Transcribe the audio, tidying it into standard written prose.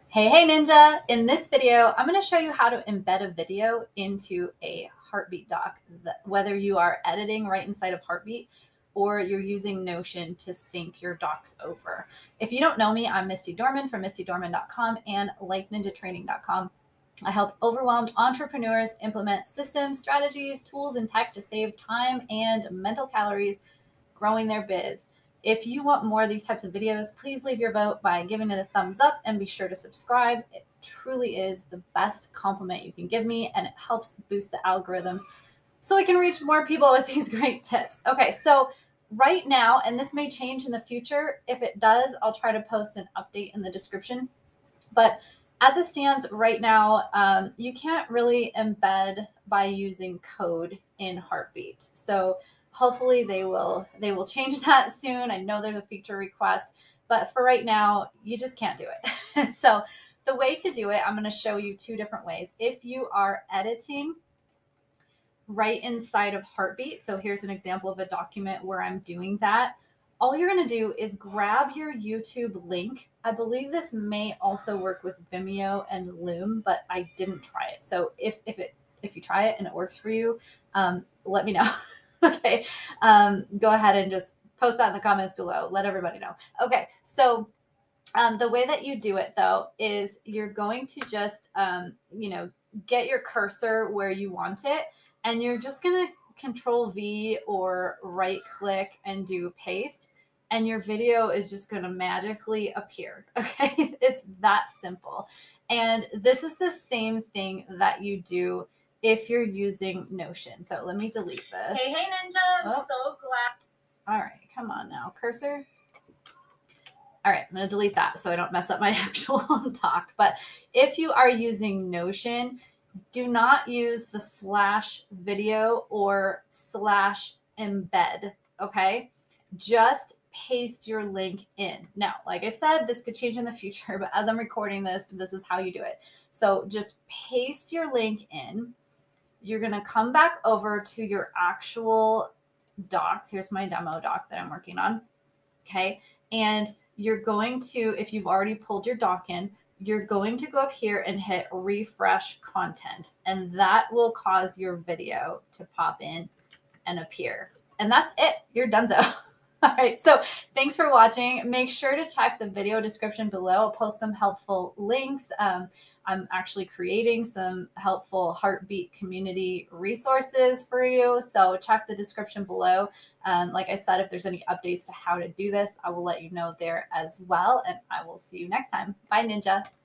Hey Ninja! In this video, I'm going to show you how to embed a video into a Heartbeat doc, whether you are editing right inside of Heartbeat or you're using Notion to sync your docs over. If you don't know me, I'm Misty Dorman from mistydorman.com and lifeninjatraining.com. I help overwhelmed entrepreneurs implement systems, strategies, tools, and tech to save time and mental calories growing their biz. If you want more of these types of videos, please leave your vote by giving it a thumbs up and be sure to subscribe. It truly is the best compliment you can give me, and it helps boost the algorithms so I can reach more people with these great tips. Okay, so right now, and this may change in the future, if it does, I'll try to post an update in the description. But as it stands right now, you can't really embed by using code in Heartbeat. So hopefully they will change that soon. I know there's a feature request, but for right now, you just can't do it. So the way to do it, I'm going to show you two different ways. If you are editing right inside of Heartbeat, so here's an example of a document where I'm doing that. All you're going to do is grab your YouTube link. I believe this may also work with Vimeo and Loom, but I didn't try it. So if you try it and it works for you, let me know. Okay. Go ahead and just post that in the comments below. Let everybody know. Okay. So the way that you do it though is you're going to just, get your cursor where you want it, and you're just going to Control V or right click and do paste, and your video is just going to magically appear. Okay. It's that simple. And this is the same thing that you do if you're using Notion. So let me delete this. Hey Ninja, I'm so glad. All right, come on now, cursor. All right, I'm going to delete that so I don't mess up my actual talk. But if you are using Notion, do not use the /video or /embed, okay? Just paste your link in. Now, like I said, this could change in the future, but as I'm recording this, this is how you do it. So just paste your link in. You're going to come back over to your actual docs. Here's my demo doc that I'm working on, okay? And you're going to, if you've already pulled your doc in, you're going to go up here and hit refresh content, and that will cause your video to pop in and appear. And that's it. You're donezo. All right. So thanks for watching. Make sure to check the video description below. I'll post some helpful links. I'm actually creating some helpful Heartbeat community resources for you. So check the description below. Like I said, if there's any updates to how to do this, I will let you know there as well. And I will see you next time. Bye, Ninja.